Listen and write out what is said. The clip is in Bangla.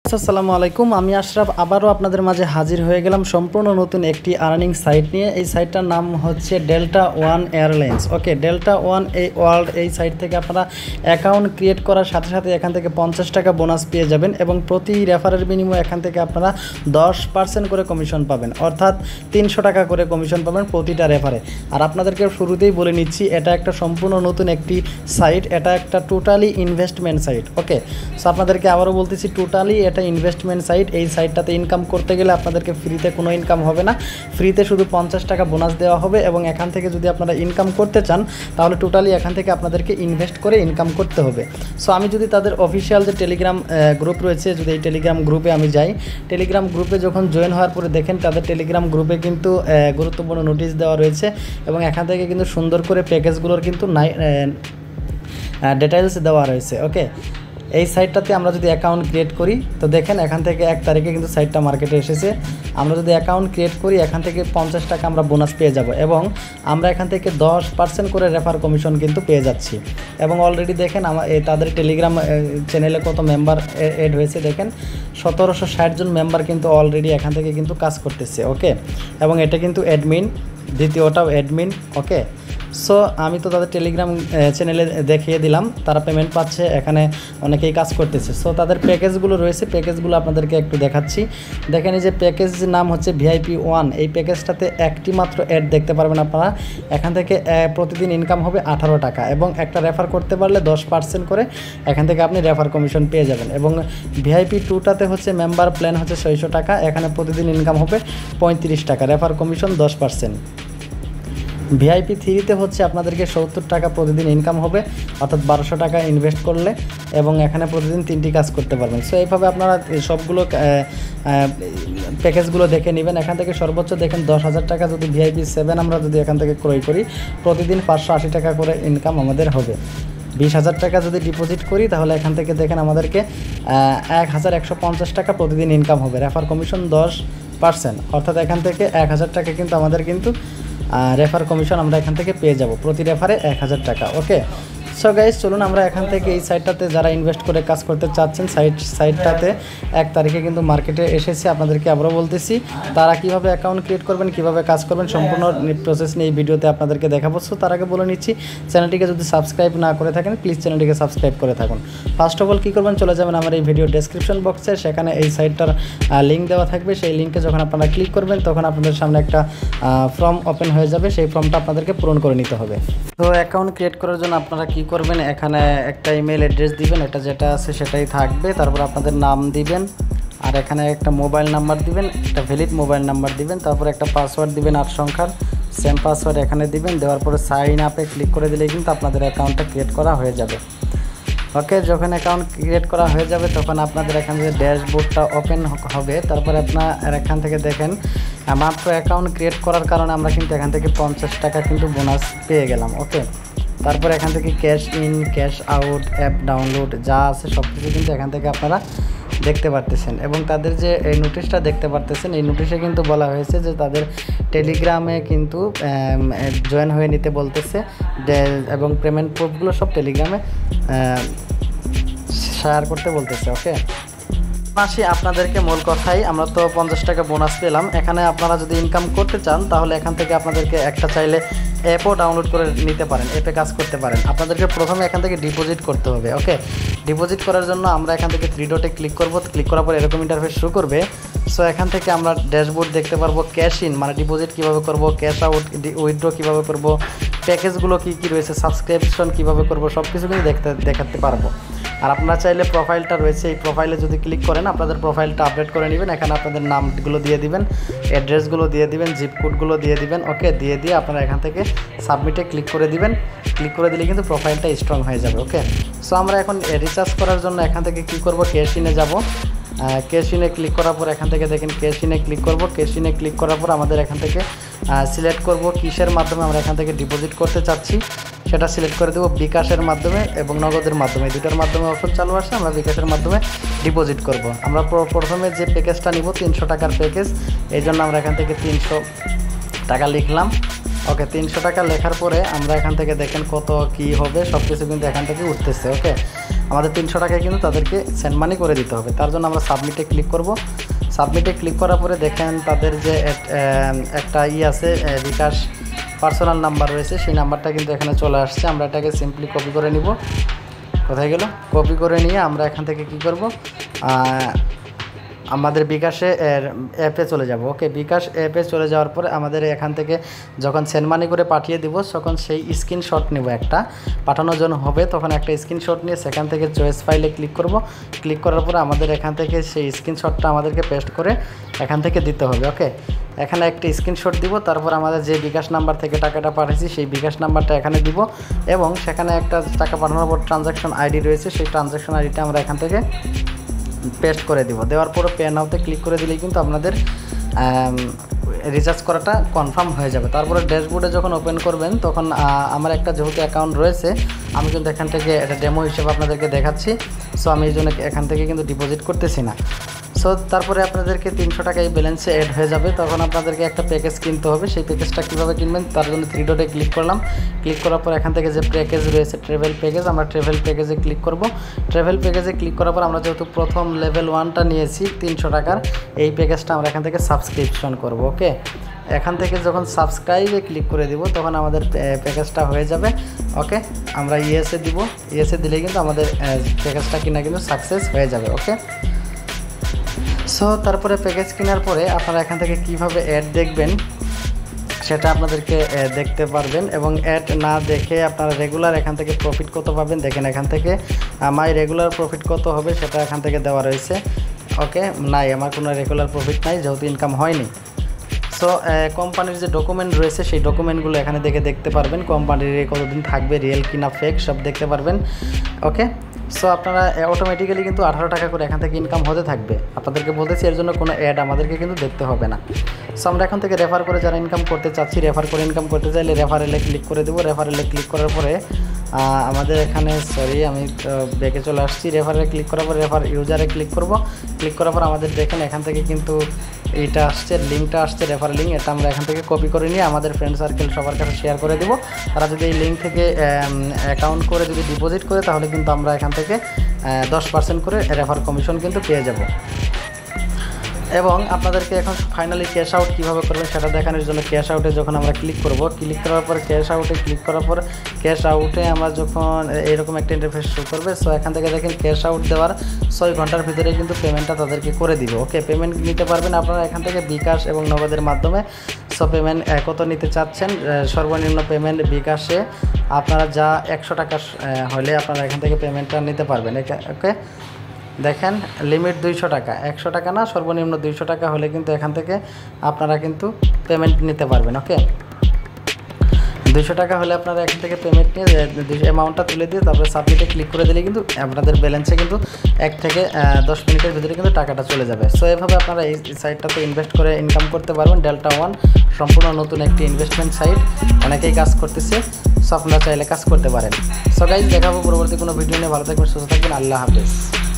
আসসালামু আলাইকুম, আমি আশরাফ আবারও আপনাদের মাঝে হাজির হয়ে গেলাম সম্পূর্ণ নতুন একটি আর্নিং সাইট নিয়ে। এই সাইটটার নাম হচ্ছে Delta one airlines. Okay, Delta one এই সাইট থেকে আপনারা অ্যাকাউন্ট ক্রিয়েট করার সাথে সাথে এখান থেকে 50 টাকা বোনাস পেয়ে যাবেন এবং প্রতি রেফারের বিনিময়ে এখান থেকে আপনারা 10% করে কমিশন পাবেন, অর্থাৎ 300 টাকা করে কমিশন পাবেন প্রতিটা রেফারে। আর আপনাদেরকে শুরুতেই বলে নিচ্ছি, এটা একটা সম্পূর্ণ নতুন একটি সাইট, এটা একটা totally investment site. Okay, so আপনাদেরকে আবারও বলতেছি, টোটালি এটা ইনভেস্টমেন্ট সাইট। এই সাইটটাতে ইনকাম করতে গেলে আপনাদেরকে ফ্রিতে কোনো ইনকাম হবে না, ফ্রিতে শুধু 50 টাকা বোনাস দেওয়া হবে এবং এখান থেকে যদি আপনারা ইনকাম করতে চান তাহলে টোটালি এখান থেকে আপনাদেরকে ইনভেস্ট করে ইনকাম করতে হবে। সো আমি যদি তাদের অফিসিয়াল যে টেলিগ্রাম গ্রুপ রয়েছে, যদি এই টেলিগ্রাম গ্রুপে আমি যাই, টেলিগ্রাম গ্রুপে যখন জয়েন হওয়ার পরে দেখেন তাদের টেলিগ্রাম গ্রুপে কিন্তু গুরুত্বপূর্ণ নোটিশ দেওয়া রয়েছে এবং এখান থেকে কিন্তু সুন্দর করে প্যাকেজগুলোর কিন্তু ডিটেইলস দেওয়া রয়েছে। ওকে, এই সাইটটাতে আমরা যদি অ্যাকাউন্ট ক্রিয়েট করি তো দেখেন এখান থেকে 1 তারিখে কিন্তু সাইটটা মার্কেটে এসেছে। আমরা যদি অ্যাকাউন্ট ক্রিয়েট করি এখান থেকে 50 টাকা আমরা বোনাস পেয়ে যাব এবং আমরা এখান থেকে 10% করে রেফার কমিশন কিন্তু পেয়ে যাচ্ছি। এবং অলরেডি দেখেন তাদের টেলিগ্রাম চ্যানেলে কত মেম্বার এড হয়েছে, দেখেন 1760 জন মেম্বার কিন্তু অলরেডি এখান থেকে কিন্তু কাজ করতেছে। ওকে, এবং এটা কিন্তু অ্যাডমিন, দ্বিতীয়টাও অ্যাডমিন। ওকে, সো আমি তো তাদের টেলিগ্রাম চ্যানেলে দেখিয়ে দিলাম, তারা পেমেন্ট পাচ্ছে, এখানে অনেকেই কাজ করতেছে। সো তাদের প্যাকেজগুলো রয়েছে, প্যাকেজগুলো আপনাদেরকে একটু দেখাচ্ছি। দেখেন এই যে প্যাকেজ নাম হচ্ছে ভিআইপি 1, এই প্যাকেজটাতে একটি মাত্র অ্যাড দেখতে পারবেন আপনারা। এখান থেকে প্রতিদিন ইনকাম হবে 18 টাকা এবং একটা রেফার করতে পারলে 10% করে এখান থেকে আপনি রেফার কমিশন পেয়ে যাবেন। এবং ভিআইপি 2টাতে হচ্ছে মেম্বার প্ল্যান হচ্ছে 600 টাকা, এখানে প্রতিদিন ইনকাম হবে 35 টাকা, রেফার কমিশন 10%। ভিআইপি 3তে হচ্ছে আপনাদেরকে 70 টাকা প্রতিদিন ইনকাম হবে, অর্থাৎ 1200 টাকা ইনভেস্ট করলে, এবং এখানে প্রতিদিন 3টি কাজ করতে পারবেন। সো এইভাবে আপনারা সবগুলো প্যাকেজগুলো দেখে নেবেন। এখান থেকে সর্বোচ্চ দেখেন 10,000 টাকা যদি ভিআইপি 7 আমরা যদি এখান থেকে ক্রয় করি, প্রতিদিন 580 টাকা করে ইনকাম আমাদের হবে। 20,000 টাকা যদি ডিপোজিট করি তাহলে এখান থেকে দেখেন আমাদেরকে 1150 টাকা প্রতিদিন ইনকাম হবে, রেফার কমিশন 10%, অর্থাৎ এখান থেকে 1000 টাকা কিন্তু আমাদের কিন্তু রেফার কমিশন আমরা এখান থেকে পেয়ে যাব, প্রতি রেফারে 1000 টাকা। ওকে, সো গাইস চলুন আমরা এখান থেকে এই সাইটটাতে যারা ইনভেস্ট করে কাজ করতে চাচ্ছেন, সাইটটাতে 1 তারিখে কিন্তু মার্কেটে এসেছে। আপনাদেরকে আবারও বলতেছি, তারা কিভাবে অ্যাকাউন্ট ক্রিয়েট করবেন, কিভাবে কাজ করবেন, সম্পূর্ণ প্রসেস নিয়ে এই ভিডিওতে আপনাদেরকে দেখাবো। সো তার আগে বলে নিচ্ছি, চ্যানেলটিকে যদি সাবস্ক্রাইব না করে থাকেন প্লিজ চ্যানেলটিকে সাবস্ক্রাইব করে থাকুন। ফার্স্ট অফ অল কী করবেন, চলে যাবেন আমার এই ভিডিও ডেসক্রিপশন বক্সে, সেখানে এই সাইটটার লিঙ্ক দেওয়া থাকবে। সেই লিঙ্কে যখন আপনারা ক্লিক করবেন তখন আপনাদের সামনে একটা ফর্ম ওপেন হয়ে যাবে, সেই ফর্মটা আপনাদেরকে পূরণ করে নিতে হবে। তো অ্যাকাউন্ট ক্রিয়েট করার জন্য আপনারা কী করবেন, এখানে একটা ইমেল অ্যাড্রেস দিবেন, এটা যেটা আছে সেটাই থাকবে, তারপর আপনাদের নাম দিবেন, আর এখানে একটা মোবাইল নাম্বার দিবেন, একটা ভ্যালিড মোবাইল নাম্বার দিবেন, তারপর একটা পাসওয়ার্ড দিবেন 8 সংখ্যার, সেম পাসওয়ার্ড এখানে দিবেন। দেওয়ার পরে সাইন আপে ক্লিক করে দিলেই কিন্তু আপনাদের অ্যাকাউন্টটা ক্রিয়েট করা হয়ে যাবে। ওকে, যখন অ্যাকাউন্ট ক্রিয়েট করা হয়ে যাবে তখন আপনাদের এখান থেকে ড্যাশবোর্ডটা ওপেন হবে। তারপরে আপনার এখান থেকে দেখেন মাত্র অ্যাকাউন্ট ক্রিয়েট করার কারণে আমরা কিন্তু এখান থেকে 50 টাকা কিন্তু বোনাস পেয়ে গেলাম। ওকে, তারপর এখান থেকে cash in, cash out, app download যা আছে সব কিছু কিন্তু এখান থেকে আপনারা দেখতে পারতেছেন। এবং তাদের যে এই নোটিশটা দেখতে পারতেছেন, এই নোটিশে কিন্তু বলা হয়েছে যে তাদের টেলিগ্রামে কিন্তু জয়েন হয়ে নিতে বলতেছে এবং পেমেন্ট প্রুফগুলো সব টেলিগ্রামে শেয়ার করতে বলতেছে। ওকে, আসি আপনাদেরকে মূল কথাই, আমরা তো 50 টাকা বোনাস পেলাম। এখানে আপনারা যদি ইনকাম করতে চান তাহলে এখান থেকে আপনাদেরকে একটা চাইলে অ্যাপও ডাউনলোড করে নিতে পারেন, অ্যাপে কাজ করতে পারেন। আপনাদেরকে প্রথমে এখান থেকে ডিপোজিট করতে হবে। ওকে, ডিপোজিট করার জন্য আমরা এখান থেকে 3 ডটে ক্লিক করব, ক্লিক করার পর এরকম ইন্টারফেস শুরু করবে। সো এখান থেকে আমরা ড্যাশবোর্ড দেখতে পারবো, ক্যাশ ইন মানে ডিপোজিট কীভাবে করব, ক্যাশ আউট উইথড্র কীভাবে করব, প্যাকেজগুলো কী কী রয়েছে, সাবস্ক্রিপশন কীভাবে করব, সব কিছু কিন্তু দেখাতে পারবো। আর আপনারা চাইলে প্রোফাইলটা রয়েছে, এই প্রোফাইলে যদি ক্লিক করেন আপনাদের প্রোফাইলটা আপডেট করে নেবেন। এখানে আপনাদের নামগুলো দিয়ে দিবেন, অ্যাড্রেসগুলো দিয়ে দিবেন, জিপ কোডগুলো দিয়ে দিবেন। ওকে, দিয়ে আপনারা এখান থেকে সাবমিটে ক্লিক করে দিবেন। ক্লিক করে দিলে কিন্তু প্রোফাইলটা স্ট্রং হয়ে যাবে। ওকে, সো আমরা এখন রিচার্জ করার জন্য এখান থেকে কী করব, ক্যাশ ইনে যাব। ক্যাশ ইনে ক্লিক করার পর এখান থেকে দেখেন ক্যাশ ইনে ক্লিক করব। ক্যাশ ইনে ক্লিক করার পর আমাদের এখান থেকে সিলেক্ট করব কিসের মাধ্যমে আমরা এখান থেকে ডিপোজিট করতে চাচ্ছি, সেটা সিলেক্ট করে দেবো। বিকাশের মাধ্যমে এবং নগদের মাধ্যমে, দুটোর মাধ্যমে অপশন চালু আসে, আমরা বিকাশের মাধ্যমে ডিপোজিট করব। আমরা প্রথমে যে প্যাকেজটা নিব 300 টাকার প্যাকেজ, এই জন্য আমরা এখান থেকে 300 টাকা লিখলাম। ওকে, 300 টাকা লেখার পরে আমরা এখান থেকে দেখেন কত কি হবে সব কিছু কিন্তু এখান থেকে উঠতেছে। ওকে, আমাদের 300 টাকায় কিন্তু তাদেরকে সেন্ড মানি করে দিতে হবে। তার জন্য আমরা সাবমিটে ক্লিক করব। সাবমিটে ক্লিক করার পরে দেখেন তাদের যে একটা আছে বিকাশ পার্সোনাল নাম্বার রয়েছে, সেই নাম্বারটা কিন্তু এখানে চলে আসছে। আমরা এটাকে সিম্পলি কপি করে নিব। কোথায় গেল? কপি করে নিয়ে আমরা এখান থেকে কি করব, আমাদের বিকাশে অ্যাপে চলে যাব। ওকে, বিকাশ অ্যাপে চলে যাওয়ার পরে আমাদের এখান থেকে যখন সেন্ড মানি করে পাঠিয়ে দিব তখন সেই স্ক্রিনশট নেব, একটা পাঠানোর জন্য হবে তখন একটা স্ক্রিনশট নিয়ে সেখান থেকে চয়েস ফাইলে ক্লিক করব। ক্লিক করার পরে আমাদের এখান থেকে সেই স্ক্রিনশটটা আমাদেরকে পেস্ট করে এখান থেকে দিতে হবে। ওকে, এখানে একটা স্ক্রিনশট দিব, তারপর আমাদের যে বিকাশ নাম্বার থেকে টাকাটা পাঠিয়েছি সেই বিকাশ নাম্বারটা এখানে দিব এবং সেখানে একটা টাকা পাঠানোর পর ট্রানজ্যাকশন আইডি রয়েছে, সেই ট্রানজ্যাকশন আইডিটা আমরা এখান থেকে পেস্ট করে দিব। দেওয়ার পরে পে নাওতে ক্লিক করে দিলেই কিন্তু আপনাদের রিচার্জ করাটা কনফার্ম হয়ে যাবে। তারপরে ড্যাশবোর্ডে যখন ওপেন করবেন তখন আমার একটা যেহেতু অ্যাকাউন্ট রয়েছে, আমি কিন্তু এখান থেকে এটা ডেমো হিসেবে আপনাদেরকে দেখাচ্ছি। সো আমি এই জন্য এখান থেকে কিন্তু ডিপোজিট করতেছি না। সো তারপরে আপনাদেরকে 300 টাকা এই ব্যালেন্সে অ্যাড হয়ে যাবে। তখন আপনাদেরকে একটা প্যাকেজ কিনতে হবে। সেই প্যাকেজটা কীভাবে কিনবেন তার জন্য 3 ডটে ক্লিক করলাম। ক্লিক করার পর এখান থেকে যে প্যাকেজ রয়েছে ট্রাভেল প্যাকেজ, আমরা ট্রাভেল প্যাকেজে ক্লিক করব। ট্রাভেল প্যাকেজে ক্লিক করার পর আমরা যেহেতু প্রথম লেভেল 1টা নিয়েছি 300 টাকার, এই প্যাকেজটা আমরা এখান থেকে সাবস্ক্রিপশন করব। ওকে, এখান থেকে যখন সাবস্ক্রাইবে ক্লিক করে দিব তখন আমাদের প্যাকেজটা হয়ে যাবে। ওকে, আমরা ইয়েসে দিব। ইয়েসে দিলে কিন্তু আমাদের প্যাকেজটা কিনা কিন্তু সাকসেস হয়ে যাবে। ওকে, সো তারপরে প্যাকেজ কেনার পরে আপনারা এখান থেকে কিভাবে অ্যাড দেখবেন সেটা আপনাদেরকে দেখতে পারবেন এবং অ্যাড না দেখে আপনারা রেগুলার এখান থেকে প্রফিট কত পাবেন দেখেন। এখান থেকে মাই রেগুলার প্রফিট কত হবে সেটা এখান থেকে দেওয়া রয়েছে। ওকে, নাই, আমার কোনো রেগুলার প্রফিট নাই যেহেতু ইনকাম হয়নি। সো কোম্পানির যে ডকুমেন্ট রয়েছে সেই ডকুমেন্টগুলো এখানে দেখতে পারবেন। কোম্পানির কতদিন থাকবে, রিয়েল কিনা ফেক সব দেখতে পারবেন। ওকে, সো আপনারা অটোমেটিক্যালি কিন্তু 18 টাকা করে এখান থেকে ইনকাম হতে থাকবে। আপনাদেরকে বলতেছি এর জন্য কোনো অ্যাড আমাদেরকে কিন্তু দেখতে হবে না। সো আমরা এখন থেকে রেফার করে যারা ইনকাম করতে চাচ্ছি, রেফার করে ইনকাম করতে চাইলে রেফারেলে ক্লিক করে দেবো। রেফারেলে ক্লিক করার পরে আমাদের এখানে আমি ব্যাকে চলে আসছি। রেফারে ক্লিক করার পর রেফার ইউজারে ক্লিক করব। ক্লিক করার পর আমাদের দেখেন এখান থেকে কিন্তু এইটা আসছে, লিঙ্কটা আসছে রেফার লিঙ্ক। এটা আমরা এখান থেকে কপি করে নিয়ে আমাদের ফ্রেন্ড সার্কেল সবার কাছে শেয়ার করে দেবো। তারা যদি এই লিঙ্ক থেকে অ্যাকাউন্ট করে যদি ডিপোজিট করে তাহলে কিন্তু আমরা এখান থেকে 10% করে রেফার কমিশন কিন্তু পেয়ে যাব। এবং আপনাদেরকে এখন ফাইনালি ক্যাশ আউট কীভাবে করবেন সেটা দেখানোর জন্য ক্যাশ আউটে যখন আমরা ক্লিক করব, ক্লিক করার পর ক্যাশ আউটে ক্লিক করার পর ক্যাশ আউটে আমরা যখন এরকম একটা ইন্টারফেস শো করবে। সো এখান থেকে দেখেন ক্যাশ আউট দেওয়ার 6 ঘন্টার ভিতরে কিন্তু পেমেন্টটা তাদেরকে করে দিবে। ওকে, পেমেন্ট নিতে পারবেন আপনারা এখান থেকে বিকাশ এবং নগদের মাধ্যমে। সো পেমেন্ট কত নিতে চাচ্ছেন, সর্বনিম্ন পেমেন্ট বিকাশে আপনারা যা 100 টাকা হলে আপনারা এখান থেকে পেমেন্টটা নিতে পারবেন। ওকে, দেখেন লিমিট 200 টাকা, 100 টাকা না, সর্বনিম্ন 200 টাকা হলে কিন্তু এখান থেকে আপনারা কিন্তু পেমেন্ট নিতে পারবেন। ওকে, 200 টাকা হলে আপনারা এখান থেকে পেমেন্ট নিয়ে অ্যামাউন্টটা তুলে দিয়ে তারপরে সাবমিটে ক্লিক করে দিলে কিন্তু আপনাদের ব্যালেন্সে কিন্তু 1 থেকে 10 মিনিটের ভিতরে কিন্তু টাকাটা চলে যাবে। সো এভাবে আপনারা এই সাইটটাতে ইনভেস্ট করে ইনকাম করতে পারবেন। ডেল্টা ওয়ান সম্পূর্ণ নতুন একটি ইনভেস্টমেন্ট সাইট, অনেকেই কাজ করতেছে। সো আপনারা চাইলে কাজ করতে পারেন। সো গাইজ, দেখাবো পরবর্তী কোনো ভিডিও নিয়ে। ভালো থাকবেন, সুস্থ থাকবেন, আল্লাহ হাফেজ।